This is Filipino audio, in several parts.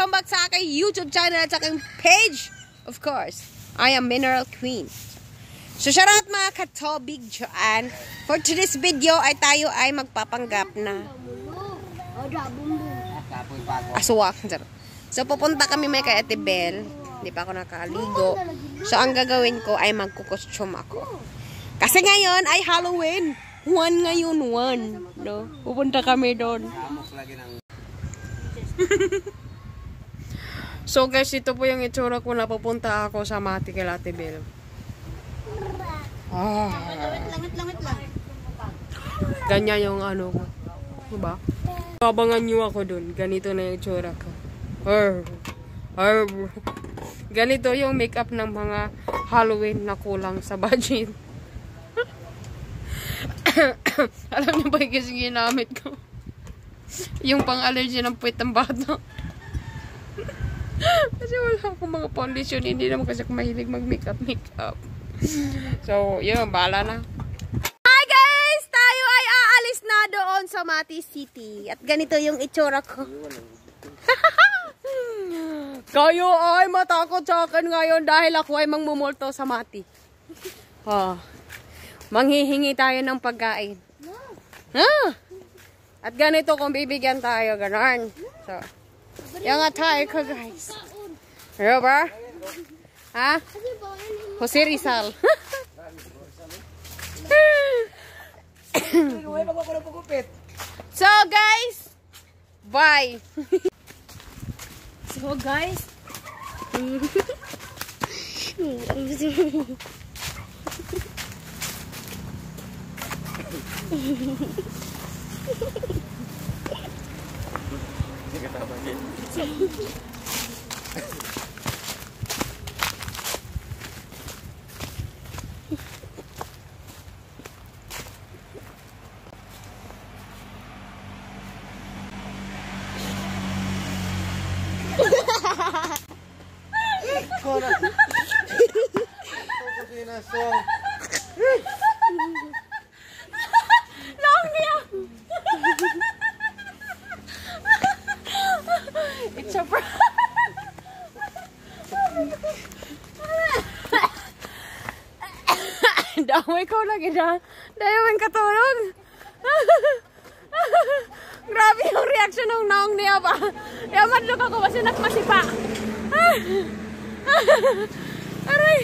welcome back sa aking YouTube channel at sa aking page. Of course, I am Mineral Queen. So shout out mga katobig dyan. For today's video ay tayo ay magpapanggap na aswang. So pupunta kami may kay Ate Belle. Hindi pa ako nakaligo. So ang gagawin ko ay magkukostume ako. Kasi ngayon ay Halloween. Ngayon. No? Pupunta kami doon. So guys, ito po yung itsura ko na pupunta ako sa Mati kay Ate Belle. Langit lang. Ganyan yung ano ko. Diba? Abangan nyo ako dun. Ganito na yung itsura ko. Ganito yung makeup ng mga Halloween na kulang sa budget. Alam niyo ba yung kasi ginamit ko? Yung pang-allergy ng puwet ng bata. Kasi wala akong mga foundation. Hindi naman kasi ako mahilig mag-makeup. So, yun. Bahala na. Hi guys! Tayo ay aalis na doon sa Mati City. At ganito yung itsura ko. Kayo ay matakot sa akin ngayon dahil ako ay mangmumulto sa Mati. Manghihingi tayo ng pagkain. At ganito kung bibigyan tayo, ganon. So, yung tayo ko guys. Ano ba? Ha? Jose Rizal. So guys, bye. So guys, it's a prank. Damay ko lagi na. Dahil katulog. Grabe yung reaction ng naong niya ba. Kaya madlok ako kasi nakmasipa. Aray.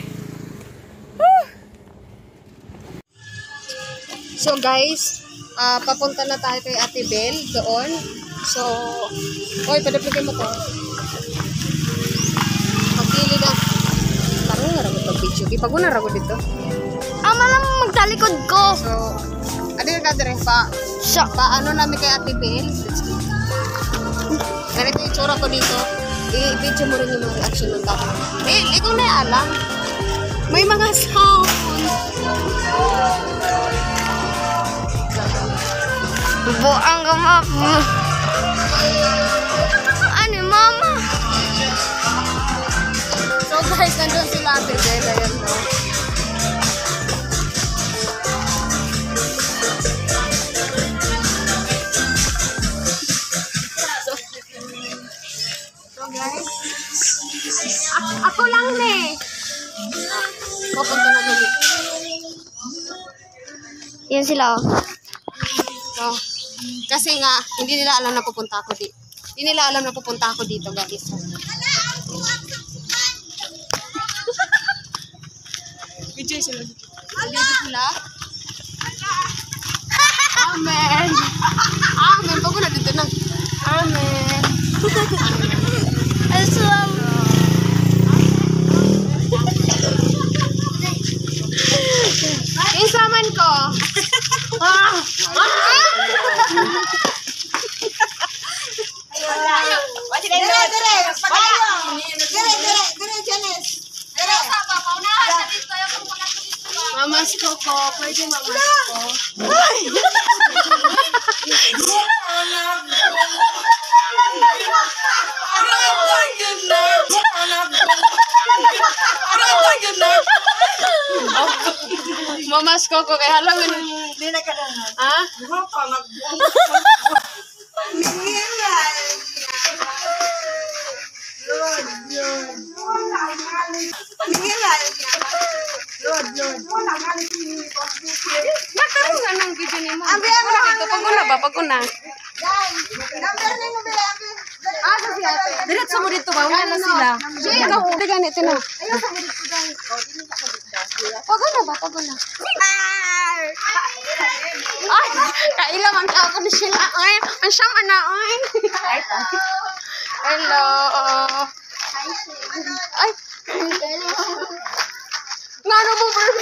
So guys, papunta na tayo kay Ate Belle doon. So, oy, padapligay mo to. Pagpili na. Parang nga ragot pag-video. Di pag una ragot dito. Ama lang magtalikod ko. So, adi ka dire pa ano namin kay Ate Belle. Ganito yung tsura ko dito. I-video mo rin yung mga reaction ng tao. Ikaw na alam. May mga sound. Buang gamak mo. Ano, mama? So guys, nandun sila Ate Belle. Ayan mo. So guys, ako lang pupunta na dito. Yan sila. So, kasi nga, hindi nila alam na pupunta ako dito. Hindi nila alam na pupunta ako dito, guys. Video sila dito. Video sila. Amen. Amen. Bago na dito na. Amen. Aswang. Insaman ko. Mamas ko, pwede mamas ko. Mamas ko kaya Halloween. Hindi na ka lang. Ha? sini mo. Ambi dito paguna ba paguna. Asa si ate? Diretso mo dito ba? Wala na sila. Sige na, hindi ganito na. Paguna ba? Paguna. Ay, kailan ang tao ko na sila. Ay, ang siyang anaon. Hello. Ay. Ngano mo ba?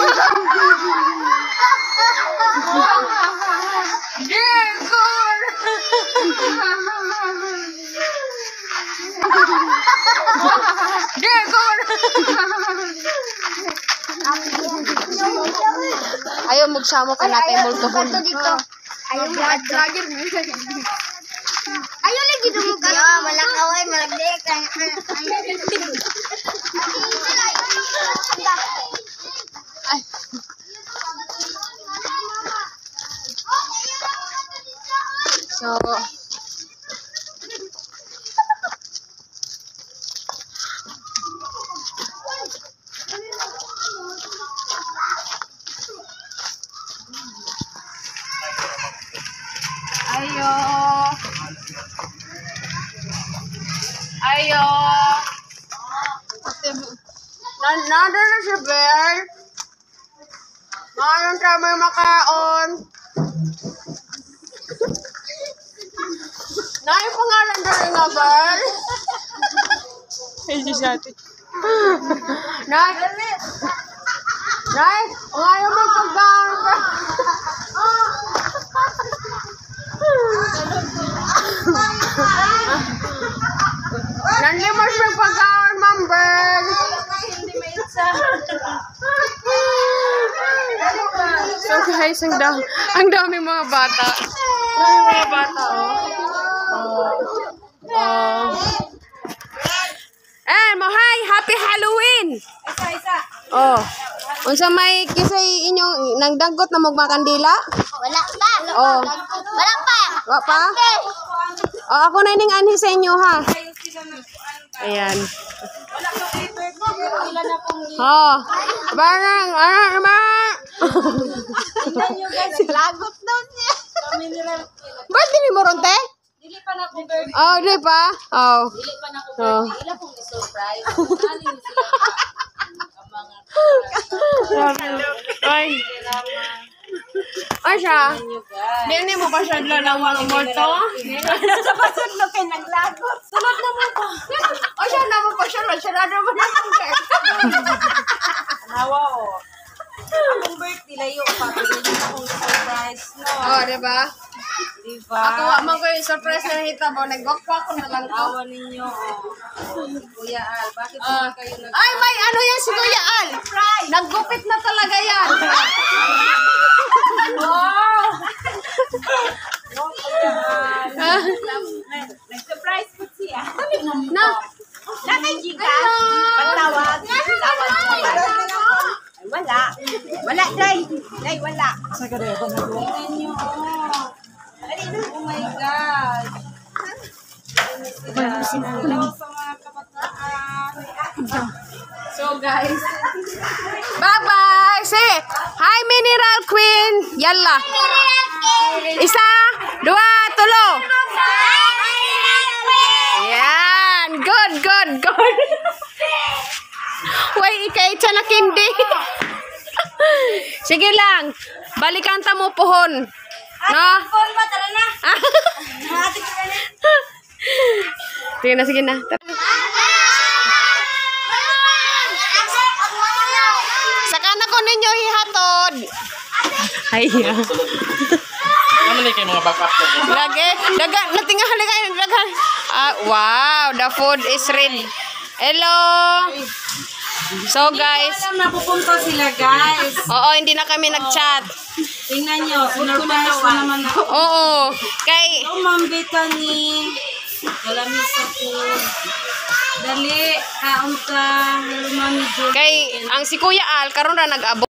Girl! Ayaw magsama ka natin multihon. Ayaw mo at vlogger mo. Ayaw lagi dumugay. Ya, malakaway, malagdek. Ay. So, ayo. Ayo. Nada na si Bel. Mayroon kami makaon. Nay, pangalan na rin nga, Bel. Ay, si Sati. Nay. Nay, ngayon mo pagkaon ka. Nandimas may pagkaon, Ma'am Bel. So guys, ang dami mga bata. Mohay, happy Halloween. Oh. Unsa may kisay inyong nagdagot na magmakandila? Wala pa. Oh. Wala pa. Wa pa? Oh, ako na ining anhi sa inyo ha. Ayan. Oh. Barang, ano naman? Lagot daw niya. Ba't dili mo ron, te? Dili pa na ko birthday. Oh, di pa? Oh. Dili pa na ko Oh. birthday. Ila kong i-surprise. Ano yun sila? Ang mga Ay. Ay siya. nyo guys. Dili mo pa siya lang mga morto? Sa pasod na pinaglagot. Sunod na mo pa. Ay siya naman pa siya. Sarado mo na ang shirt. Nawa o. Akong birthday layo pa. Dili na akong surprise. No. Oh, di ba? Diba? Ako man ko yung surprise na nakita mo. Nag-walk-walk ko na lang ko. Awa ninyo. Kuya Al, bakit naman kayo nag- Ay, may ano yan si Kuya Al. Naggupit na talaga yan. Wow! Ah, Nag-surprise ko siya. na. Nakay Gika. Patawag. Tawag mo ba? Ay, wala. Wala, Day. Day, wala. Tingnan nyo, oh. Oh my God. Hello sa mga kabataan. So guys. Bye-bye. Say, hi Mineral Queen. Yalla. Isa, dua, tulo. Yan. Good, good, good. Way, ikay siya na kindi. Sige lang. Balikan ta mo pohon. No? Phone ba? Tara na. Sige na, sige na. Saka na ko ninyo hihatod. Ay, Ano na kayo mga backup ko? lagi. Daga, natingali kayo. Daga. Ah, wow, the food is ready. Hello. So guys, Alam na pupunta sila, guys. oo, hindi na kami nag-chat. Tingnan nyo, sinurprise ko naman ako. Oo. Kay, Oh, Ma'am Bethany. Galamis ako. Dali, kaunta. Mami Jo. ang si Kuya Al, karon ra nag-abot.